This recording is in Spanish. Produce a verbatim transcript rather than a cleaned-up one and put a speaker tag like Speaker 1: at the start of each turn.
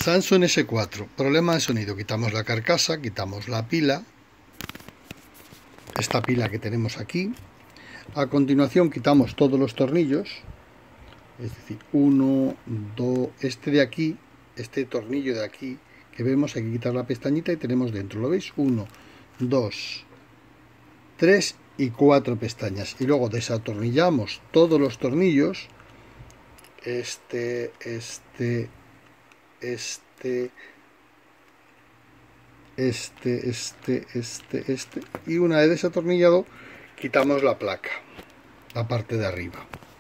Speaker 1: Samsung ese cuatro, problema de sonido. Quitamos la carcasa, quitamos la pila, esta pila que tenemos aquí. A continuación quitamos todos los tornillos, es decir, uno, dos, este de aquí, este tornillo de aquí que vemos, hay que quitar la pestañita y tenemos dentro, ¿lo veis? uno, dos, tres y cuatro pestañas. Y luego desatornillamos todos los tornillos, este, este, este, este, este, este, este, y una vez desatornillado quitamos la placa, la parte de arriba.